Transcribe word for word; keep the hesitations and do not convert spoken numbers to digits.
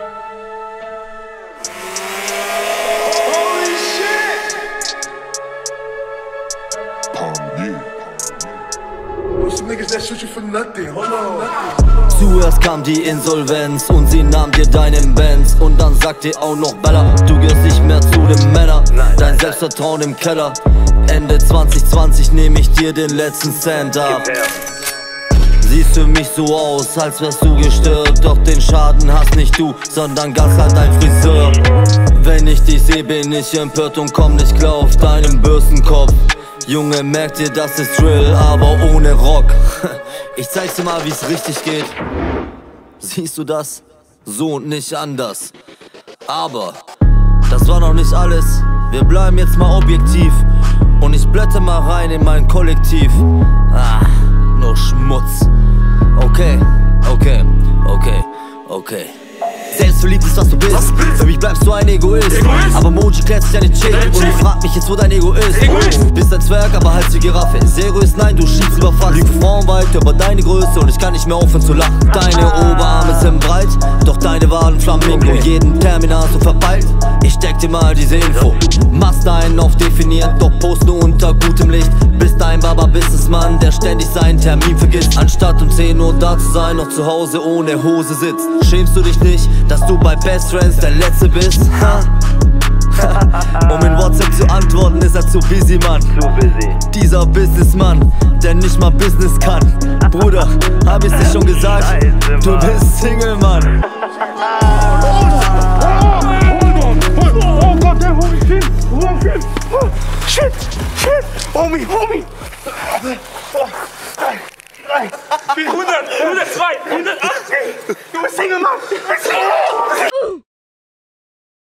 Holy shit! Palm view. Some niggas that shoot you for nothing. Hold on, nothing. Zuerst kam die Insolvenz und sie nahm dir deinen Benz. Und dann sagt dir auch noch Bella, du gehörst nicht mehr zu den Männern. Dein Selbstvertrauen im Keller. Ende zwanzig zwanzig nehm ich dir den letzten Cent ab. Siehst für mich so aus, als wärst du gestört. Doch den Schaden hast nicht du, sondern ganz halt dein Friseur. Wenn ich dich seh, bin ich empört und komm nicht klar auf deinen Bürstenkopf. Junge, merk dir, das ist Drill, aber ohne Rock. Ich zeig's dir mal, wie's richtig geht. Siehst du das? So und nicht anders. Aber das war noch nicht alles. Wir bleiben jetzt mal objektiv. Und ich blätter mal rein in mein Kollektiv. Ah, nur Schmutz. Okay, okay, okay, okay. Selbstverliebt ist, was du bist. Was bist? Für mich bleibst du ein Egoist. Egoist? Aber Moji klärt sich deine Chick. Und ich frag mich jetzt, wo dein Ego ist. Egoist? Bist ein Zwerg, aber halt die Giraffe. Sehr egoist, nein, du schiebst über Fass. Liebe Frauen weit über deine Größe und ich kann nicht mehr aufhören zu lachen. Deine Oberarme sind breit, doch deine Waden Flamingo. Okay. Jeden Terminal so verpeilt. Ich steck dir mal diese Info. Machst einen auf definiert, doch post nur unter gutem Licht. Bist ein Baba-Businessmann, der ständig seinen Termin vergisst. Anstatt um zehn Uhr da zu sein, noch zu Hause ohne Hose sitzt. Schämst du dich nicht, dass du bei Best Friends der Letzte bist? Ha? Um in WhatsApp zu antworten, ist er zu busy, Mann. Zu busy. Dieser Businessmann, der nicht mal Business kann. Bruder, hab ich's dir schon gesagt? Du bist Single, Mann. Shit, shit, homie, homie. hundert, hundertzwei, hundertachtzig. Du bist Single, Mann.